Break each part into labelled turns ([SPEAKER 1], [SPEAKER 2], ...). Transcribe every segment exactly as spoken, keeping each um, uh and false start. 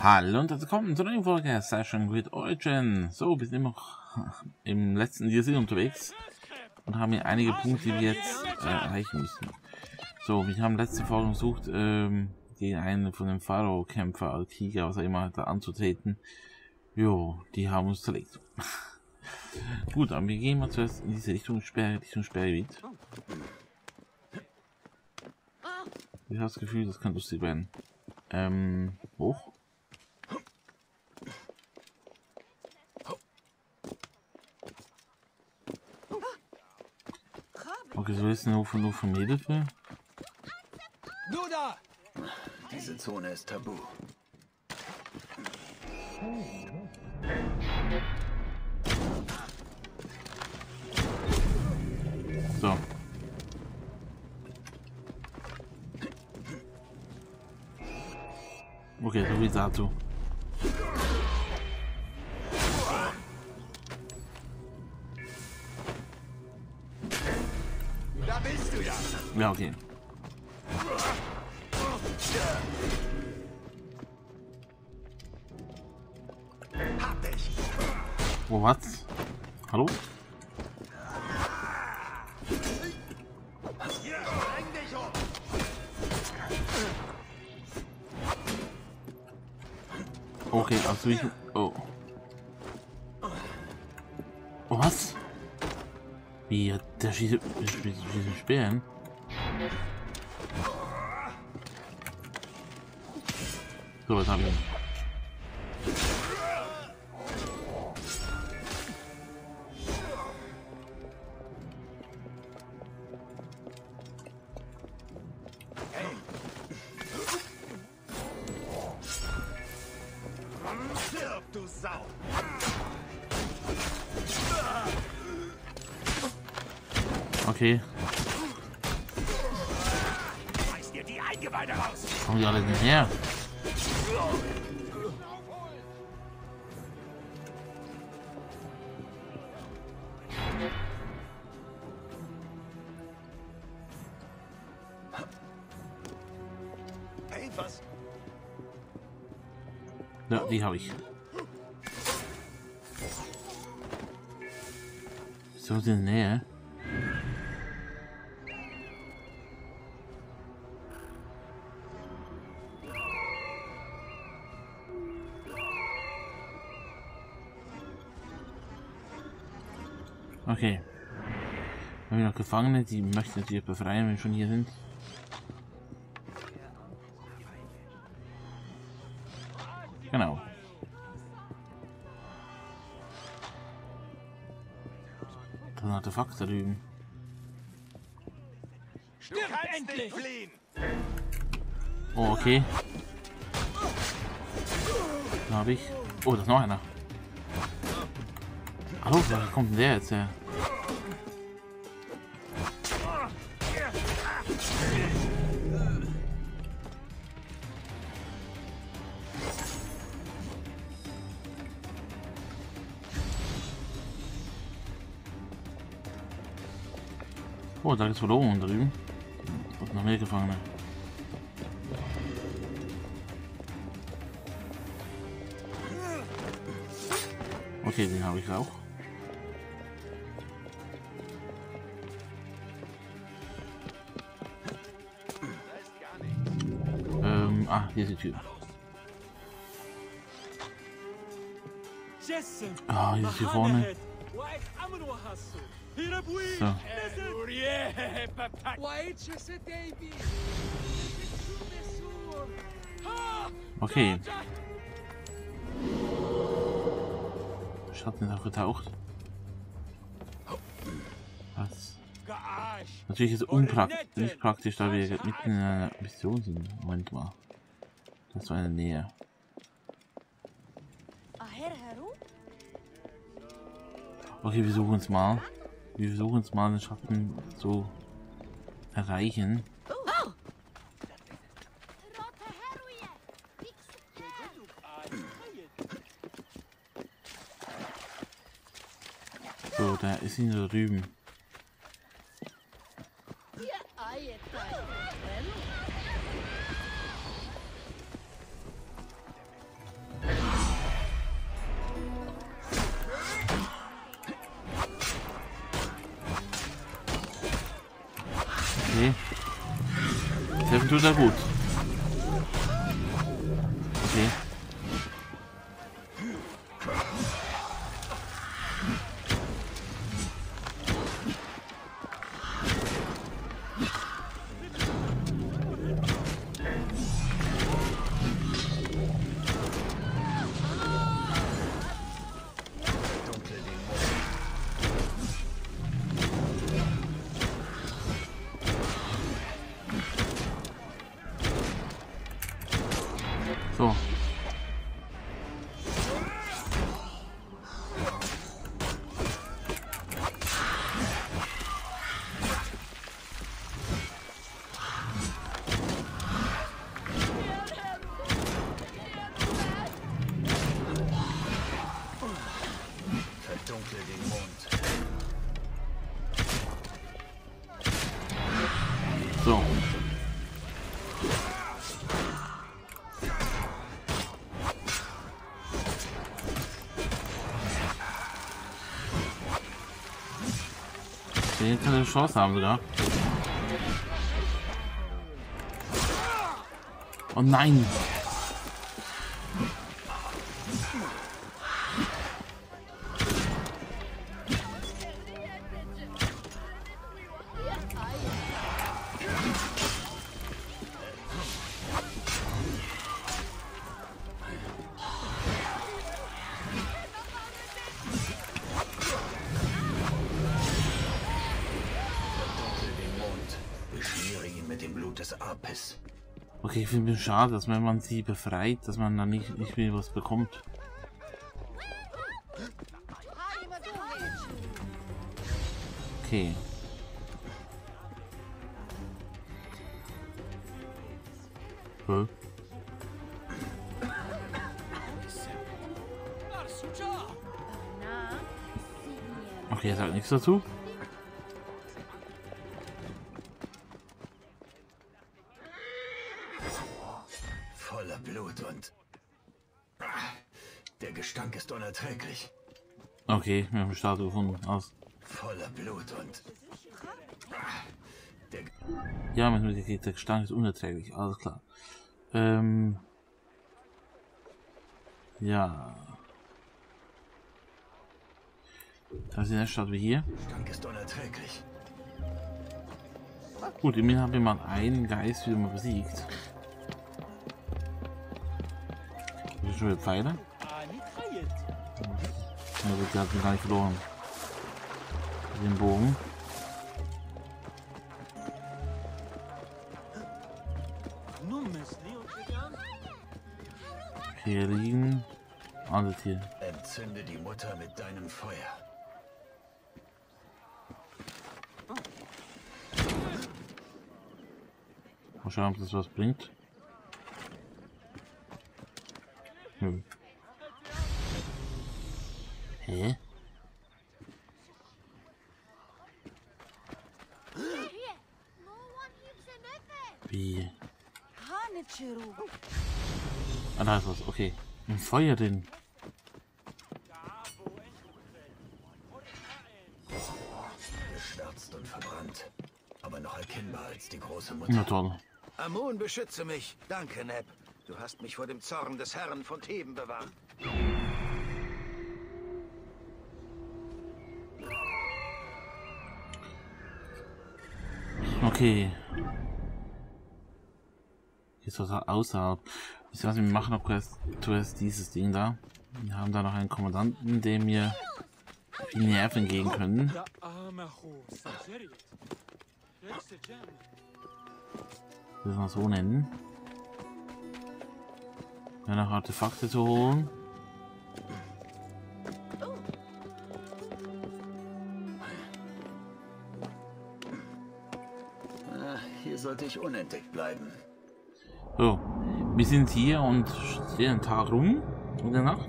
[SPEAKER 1] Hallo und willkommen zu einer neuen Folge Assassin's Creed Origin. So, wir sind immer noch im letzten D L C unterwegs und haben hier einige Punkte, die wir jetzt äh, erreichen müssen. So, wir haben letzte Folge versucht, ähm, gegen einen von den Pharao-Kämpfer, Al-Tiger, was auch immer, da anzutreten. Jo, die haben uns zerlegt. Gut, aber wir gehen mal zuerst in diese Richtung Sperr, Richtung Sperrgebiet. Ich habe das Gefühl, das kann lustig werden. Ähm, hoch. Okay, so ist nur von nur von mir dafür.
[SPEAKER 2] Du da!
[SPEAKER 3] Diese Zone ist tabu.
[SPEAKER 1] So. Okay, so wie dazu.
[SPEAKER 2] Da bist du ja!
[SPEAKER 1] Ja, okay.
[SPEAKER 2] Hab dich!
[SPEAKER 1] Oh, was? Hallo?
[SPEAKER 2] Hier, spreng dich um!
[SPEAKER 1] Okay, also ich... Oh. Oh, was? Wie, der schießt... schießt Sperren? So, was haben wir?
[SPEAKER 2] Stirb, du Sau!
[SPEAKER 1] Okay,
[SPEAKER 2] Reiß dir die Eingeweide raus!
[SPEAKER 1] kommen die alle denn her?
[SPEAKER 2] Hey, was?
[SPEAKER 1] Ja, die habe ich. So in der Nähe. Okay. Wir haben noch Gefangene, die möchten natürlich befreien, wenn wir schon hier sind. Genau. Da ist ein Artefakt da drüben.
[SPEAKER 2] Stirb endlich! Fliehen!
[SPEAKER 1] Oh, okay. Da habe ich. Oh, da ist noch einer. Hallo, wo kommt denn der jetzt her? Oh, da ist verloren da drüben. Und noch mehr Gefangene. Okay, den habe ich auch. Ähm, ah, hier ist die Tür. Ah, hier ist hier vorne. So. Okay. Schatten ist auch getaucht. Was? Natürlich ist es unpraktisch, nicht praktisch, da wir mitten in einer Mission sind. Moment mal. Das war in der Nähe. Okay, wir suchen uns mal. Wir versuchen uns mal den Schatten zu erreichen. So, da ist ihn da drüben. Okay. Treffen tut er gut. Okay. So.
[SPEAKER 3] Verdunkle den Mond.
[SPEAKER 1] So. Den kann eine Chance haben sogar. Oh nein!
[SPEAKER 3] Des Apis.
[SPEAKER 1] Okay, ich finde es schade, dass wenn man sie befreit, dass man dann nicht, nicht mehr was bekommt. Okay. Hä? Okay, er sagt nichts dazu.
[SPEAKER 3] Voller Blut und... Der Gestank ist unerträglich.
[SPEAKER 1] Okay, wir haben die Statue gefunden. Aus.
[SPEAKER 3] Voller Blut und... Der...
[SPEAKER 1] Ja, mit mir geht der Gestank ist unerträglich. Alles klar. Ähm... Ja. Da ist eine Statue hier.
[SPEAKER 3] Gestank ist unerträglich.
[SPEAKER 1] Gut, immerhin haben wir mal einen Geist wieder mal besiegt. Das sind schon wieder Pfeile. Also, die hat ihn gar nicht verloren. Den Bogen. Hier liegen alle Tiere.
[SPEAKER 3] Entzünde die Mutter mit deinem Feuer.
[SPEAKER 1] Mal schauen, ob das was bringt. Hm. Hä? Wie? Ah, da ist was. Okay. Ein Feuer drin.
[SPEAKER 3] Geschwärzt und verbrannt. Aber noch erkennbar als die große Mutter.
[SPEAKER 1] Na toll.
[SPEAKER 4] Amun, beschütze mich. Danke, Neb. Du hast mich vor dem Zorn des Herrn von Theben bewahrt.
[SPEAKER 1] Okay. Jetzt was außerhalb. Ich weiß, wir machen noch zuerst, zuerst dieses Ding da. Wir haben da noch einen Kommandanten, dem wir die Nerven gehen können. Das mal so nennen. Ja, noch Artefakte zu holen.
[SPEAKER 3] Ah, hier sollte ich unentdeckt bleiben.
[SPEAKER 1] So, wir sind hier und stehen den Tag rum in der Nacht.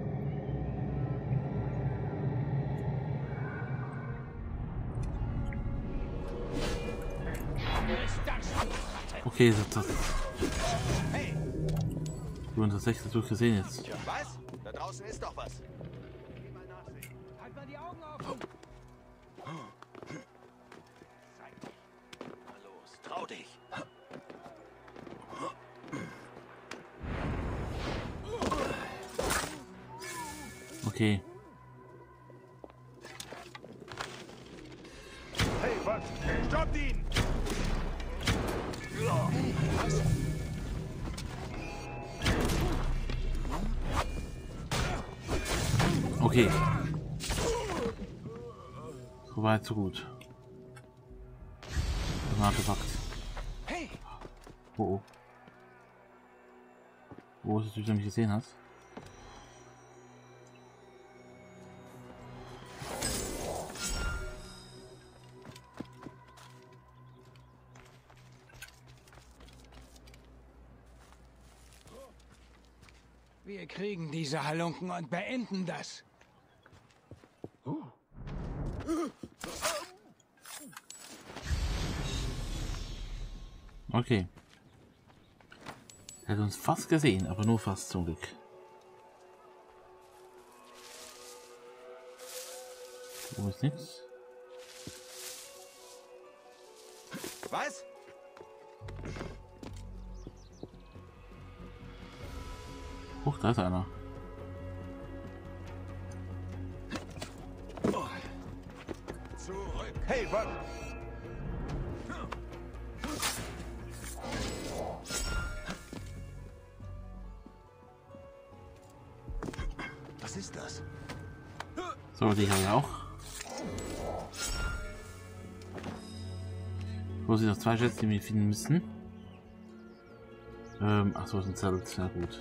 [SPEAKER 1] Okay, das, das wir haben tatsächlich das gesehen jetzt.
[SPEAKER 2] Was? Da draußen ist doch was.
[SPEAKER 4] Halt mal die Augen auf!
[SPEAKER 2] Hallo.
[SPEAKER 1] Okay.
[SPEAKER 2] Hey, was? Stoppt ihn!
[SPEAKER 4] Hey, was?
[SPEAKER 1] Okay. So weit, so gut. Ein Artefakt.
[SPEAKER 4] Hey!
[SPEAKER 1] Oh oh. Wo ist der Typ, der mich gesehen hat?
[SPEAKER 5] Wir kriegen diese Halunken und beenden das.
[SPEAKER 1] Okay. Er hat uns fast gesehen, aber nur fast zum Glück. Wo ist nichts?
[SPEAKER 2] Was?
[SPEAKER 1] Huch, da ist einer.
[SPEAKER 2] Zurück! Hey, was?
[SPEAKER 4] Was ist das?
[SPEAKER 1] So, die habe ich auch. Wo sind noch zwei Schätze, die wir finden müssen? Ähm, ach so, ist ein Zelt, sehr gut.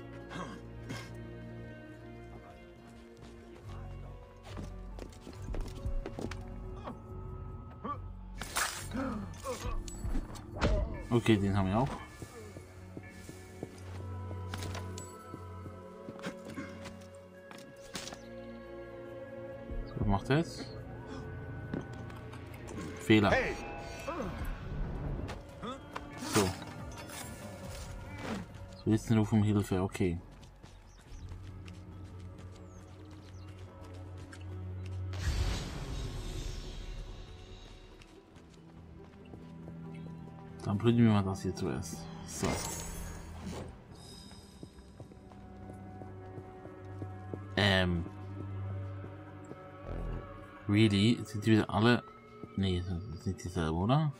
[SPEAKER 1] Okay, den haben wir auch. So, was macht er jetzt? Fehler.
[SPEAKER 2] Hey!
[SPEAKER 1] So. So, jetzt nur um Hilfe, okay. Dann prüfen wir mal das hier zuerst. So. Ähm. Really? Sind die wieder alle... Nee, sind die selber, oder?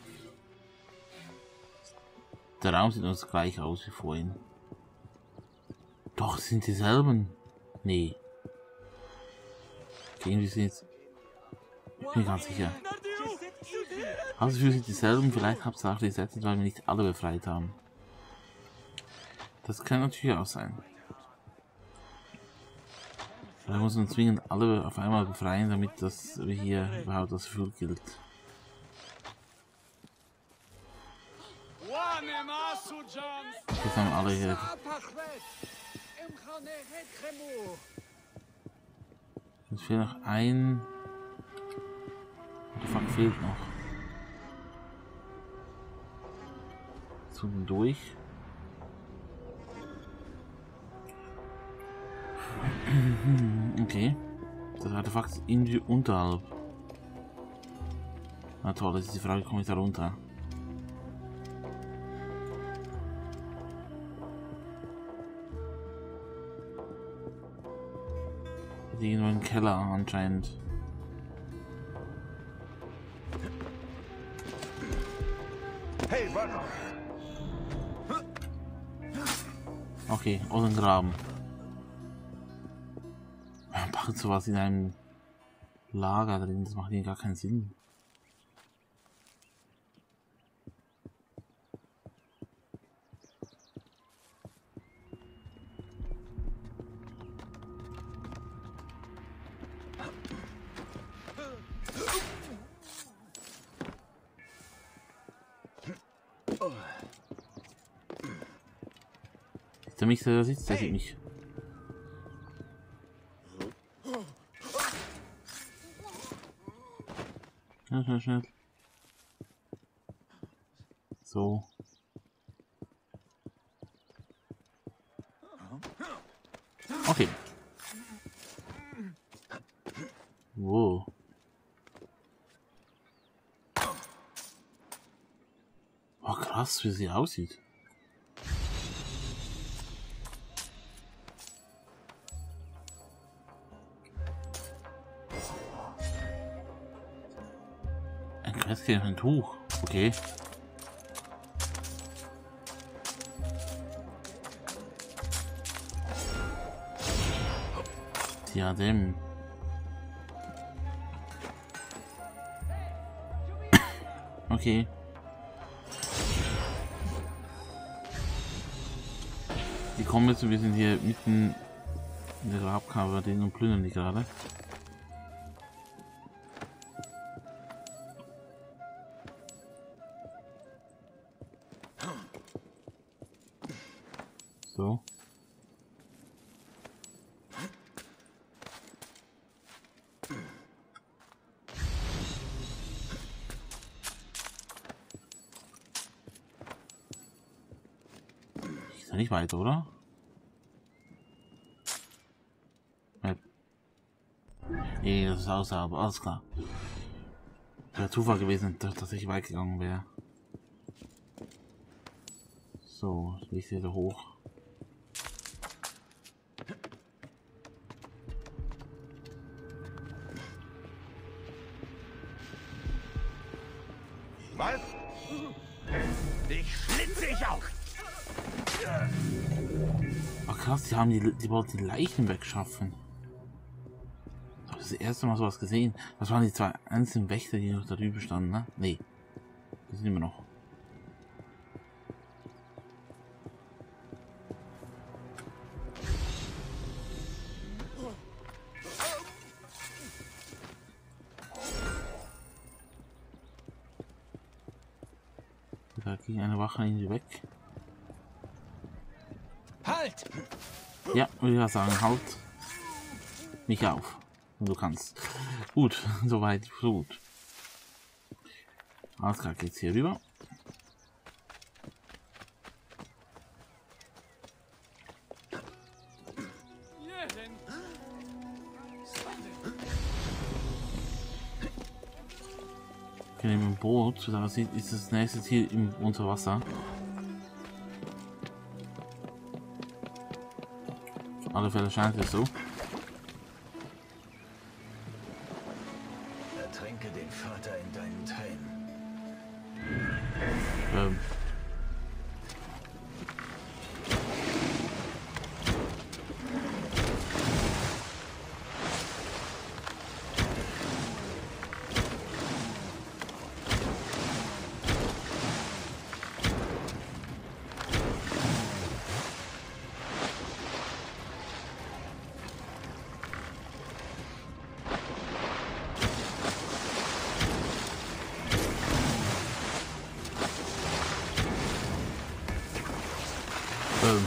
[SPEAKER 1] Der Raum sieht uns gleich aus wie vorhin. Doch, sind dieselben. Nee. Okay, wie sind jetzt... Ich bin ganz sicher. Also für sind dieselben, vielleicht habt ihr auch resettet, weil wir nicht alle befreit haben. Das kann natürlich auch sein. Da muss man zwingend alle auf einmal befreien, damit das hier überhaupt das Gefühl gilt. Jetzt haben alle hier. Es fehlt noch ein. Der Fuck fehlt noch. Zum durch. Okay. Das Artefakt ist irgendwie unterhalb. Na toll, das ist die Frage, komme ich da runter? Irgendwo im Keller anscheinend.
[SPEAKER 2] Hey, was?
[SPEAKER 1] Okay, aus dem Graben. Macht sowas in einem Lager drin, das macht hier gar keinen Sinn. Der mich da sitzt, der sieht mich. Schnell, schnell, schnell. So. Okay. Wow. Oh, krass, wie sie aussieht. Festgehen ein Tuch. Okay. Diadem. Okay. Die kommen jetzt, wir sind hier mitten in der Grabkammer, den und plündern die gerade. So. Ist ja nicht weiter, oder? Nee, das ist außerhalb, alles klar. Wäre Zufall gewesen, dass ich weit gegangen wäre. So, jetzt will ich wieder hoch.
[SPEAKER 2] Was? Dich schlitze ich auf!
[SPEAKER 1] Ach krass, die haben die, die wollten die Leichen wegschaffen. Das erste Mal sowas gesehen. Das waren die zwei einzelnen Wächter, die noch da drüben standen, ne? Nee. Das sind immer noch. Da ging eine Wache in die weg.
[SPEAKER 5] Halt!
[SPEAKER 1] Ja, würde ich sagen, halt mich auf. Du kannst. Gut, soweit, so gut. Alles klar, geht's hier rüber. Okay, neben dem Boot, da sieht, ist das nächste Ziel im unter Wasser. Auf alle Fälle scheint es so.
[SPEAKER 3] Ertränke den Vater in deinen Tränen.
[SPEAKER 1] Ähm. Ähm.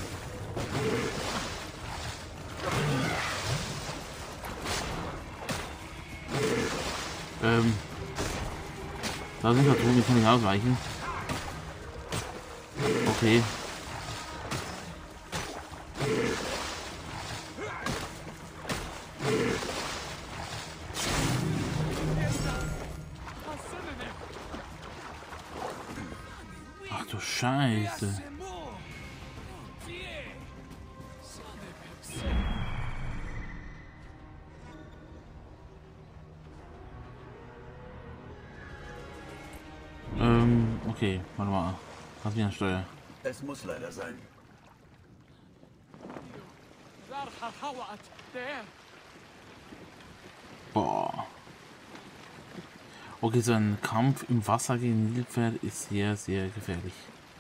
[SPEAKER 1] Ähm. Da sind wir drin, die kann ich ausweichen. Okay. Ach du Scheiße. Ähm, okay, warte mal. Was wie eine Steuer?
[SPEAKER 3] Es muss leider sein.
[SPEAKER 1] Boah. Okay, so ein Kampf im Wasser gegen Nilpferd ist sehr, sehr gefährlich.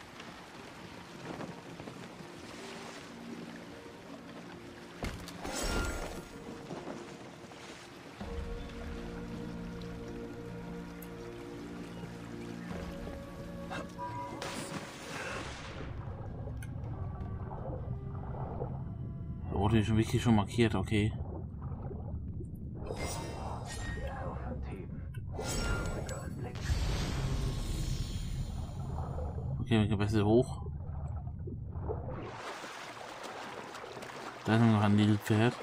[SPEAKER 1] Oh, die ist schon wirklich schon markiert, okay. Okay, wir gehen besser hoch. Da ist noch ein Nilpferd.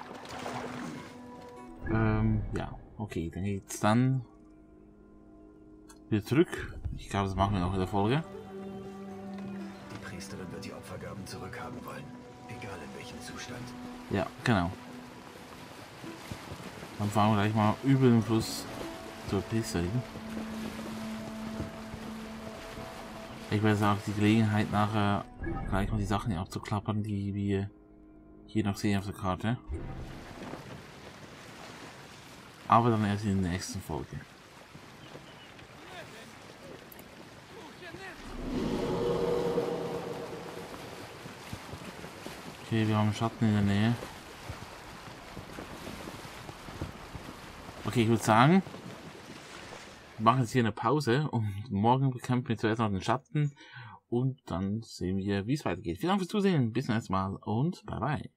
[SPEAKER 1] Ähm, ja, okay, dann geht's dann wieder zurück. Ich glaube, das machen wir noch in der Folge.
[SPEAKER 3] Die Priesterin wird die Opfergaben zurückhaben wollen. Egal in welchem Zustand.
[SPEAKER 1] Ja, genau. Dann fahren wir gleich mal über den Fluss zur Priesterin. Ich werde auch die Gelegenheit nachher gleich mal die Sachen hier abzuklappern, die wir hier noch sehen auf der Karte. Aber dann erst in der nächsten Folge. Okay, wir haben Schatten in der Nähe. Okay, ich würde sagen, wir machen jetzt hier eine Pause und morgen bekämpfen wir zuerst noch den Schatten und dann sehen wir, wie es weitergeht. Vielen Dank fürs Zusehen, bis zum nächsten Mal und bye bye.